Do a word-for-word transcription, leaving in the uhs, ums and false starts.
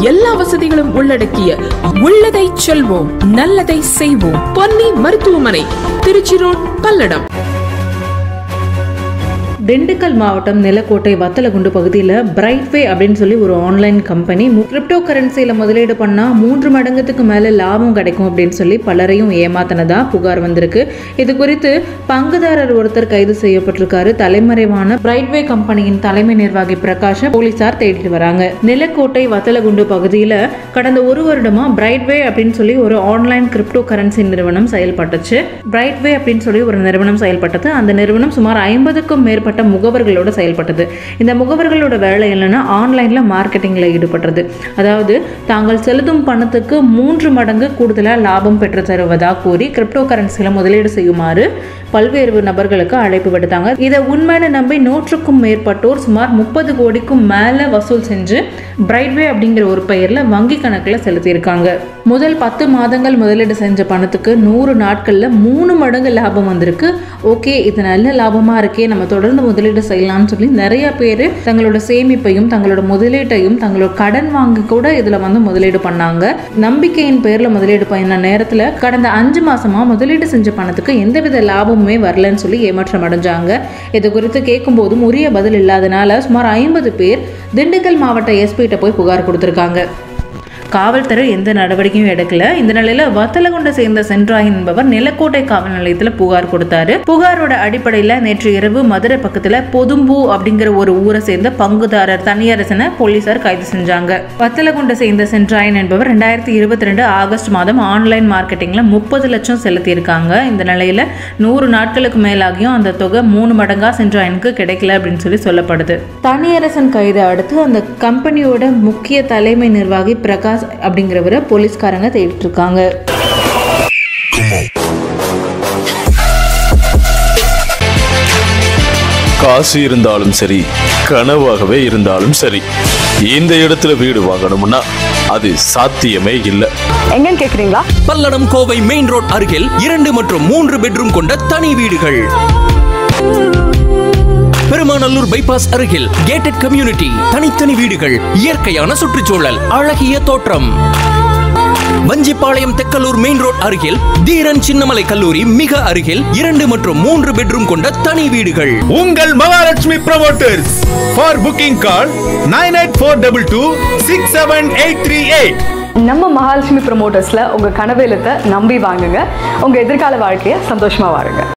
எல்லா வசதிகளும் உள்ளடக்கிய உள்ளதை செல்வோம் நல்லதை செய்வோம் பொன்னி மருத்துவமனை, திருச்சி ரோட், பல்லடம். திண்டுக்கல் மாவட்டம் நிலக்கோட்டை வத்தலகுண்டு பகுதியில் பிரைட்வே அப்படின்னு சொல்லி ஒரு ஆன்லைன் கம்பெனி கிரிப்டோ கரன்சியில் முதலீடு பண்ணால் மூன்று மடங்குக்கு மேலே லாபம் கிடைக்கும் அப்படின்னு சொல்லி பலரையும் ஏமாத்தினதா புகார் வந்திருக்கு. இது குறித்து பங்குதாரர் ஒருத்தர் கைது செய்யப்பட்டிருக்காரு. தலைமறைவான பிரைட்வே கம்பெனியின் தலைமை நிர்வாகி பிரகாஷ் போலீசார் தேடிட்டு வராங்க. நிலக்கோட்டை வத்தலகுண்டு பகுதியில் கடந்த ஒரு வருடமா பிரைட்வே அப்படின்னு சொல்லி ஒரு ஆன்லைன் கிரிப்டோ கரன்சி நிறுவனம் செயல்பட்டுச்சு. பிரைட்வே அப்படின்னு சொல்லி ஒரு நிறுவனம் செயல்பட்டது. அந்த நிறுவனம் சுமார் ஐம்பதுக்கும் மேற்பட்ட முகவர்களோட செயல்பட்டது. இந்த முகவர்களோட வேலை என்னன்னா ஆன்லைன்ல மார்க்கெட்டிங்ல ஈடுபடுறது. அதாவது தாங்கள் செலுத்தும் பணத்துக்கு மூன்று மடங்கு கூடுதலா லாபம் பெற்று தருவதாக கூறி கிரிப்டோ கரன்சியில முதலீடு செய்யுமாறு பல்வேறு நபர்களுக்கு அழைப்பு விடுத்தாங்க. இதை உண்மையான நம்பி நூற்றுக்கும் மேற்பட்டோர் சுமார் முப்பது கோடிக்கும் மேல வசூல் செஞ்சு பிரைட்வே அப்படிங்கிற ஒரு பெயர்ல வங்கி கணக்கில் செலுத்தியிருக்காங்க. முதல் பத்து மாதங்கள் முதலீடு செஞ்ச பணத்துக்கு நூறு நாட்கள்ல மூணு மடங்கு லாபம் வந்திருக்கு. ஓகே, இது நல்ல லாபமா இருக்கே, நம்ம தொடர்ந்து முதலீடு செய்யலாம்னு சொல்லி நிறைய பேர் தங்களோட சேமிப்பையும் தங்களோட முதலீட்டையும் தங்களோட கடன் வாங்கி கூட இதுல வந்து முதலீடு பண்ணாங்க. நம்பிக்கையின் பேர்ல முதலீடு பண்ண நேரத்துல கடந்த அஞ்சு மாசமா முதலீடு செஞ்ச பணத்துக்கு எந்தவித லாபமுமே வரலன்னு சொல்லி ஏமாற்றம் அடைஞ்சாங்க. இது குறித்து கேட்கும் போதும் உரிய பதில் இல்லாதனால சுமார் ஐம்பது பேர் திண்டுக்கல் மாவட்ட எஸ்பிட்ட போய் புகார் கொடுத்திருக்காங்க. காவல்துறை எந்த நடவடிக்கையும் எடுக்கல. இந்த நிலையில வத்தலகுண்டை சேர்ந்த சென்றாய் என்பவர் நிலக்கோட்டை காவல் நிலையத்துல புகார் கொடுத்தாரு. புகாரோட அடிப்படையில நேற்று இரவு மதுரை பக்கத்துல பொதும்பூ அப்படிங்கிற ஒரு ஊரை சேர்ந்த பங்குதாரர் தனியரசனை போலீசார் கைது செஞ்சாங்க. வத்தலகுண்டை சேர்ந்த சென்றாயன் என்பவர் ரெண்டாயிரத்தி இருபத்தி ரெண்டு ஆகஸ்ட் மாதம் ஆன்லைன் மார்க்கெட்டிங்ல முப்பது லட்சம் செலுத்தி இருக்காங்க. இந்த நிலையில நூறு நாட்களுக்கு மேலாகியும் அந்த தொகை மூணு மடங்கா சென்றாயனுக்கு கிடைக்கல அப்படின்னு சொல்லி சொல்லப்படுது. தனியரசன் கைது அடுத்து அந்த கம்பெனியோட முக்கிய தலைமை நிர்வாகி பிரகாஷ் அப்படிங்கிறவரை போலீஸ்காரங்க தேடிட்டு இருக்காங்க. காசு இருந்தாலும் சரி, கனவாகவே இருந்தாலும் சரி, இந்த இடத்துல வீடு வாங்கணும்னா அது சாத்தியமே இல்ல. எங்கன்னு கேக்குறீங்களா? பல்லடம் கோவை மெயின் ரோட் அருகில் இரண்டு மற்றும் மூன்று பெட்ரூம் கொண்ட தனி வீடுகள். பெருமாநல்லூர் பைபாஸ் அருகில் கேட்டட் கம்யூனிட்டி, தனித்தனி வீடுகள், இயற்கையான சுற்றுச்சூழல், அழகிய தோற்றம். வஞ்சிப்பாளையம் தெக்கலூர் மெயின் ரோட் அருகில் தீரன் சின்னமலை கல்லூரி மிக அருகில் இரண்டு மற்றும் மூன்று பெட்ரூம் கொண்ட தனி வீடுகள். உங்கள் Mahalakshmi promoters. For booking call nine eight four two two six seven eight three eight. நம்ம மகாலட்சுமி ப்ரமோட்டர்ஸ்ல உங்க கனவு இல்லத்தை நம்பி வாங்குங்க. உங்க எதிர்கால வாழ்க்கையை சந்தோஷமா வாழுங்க.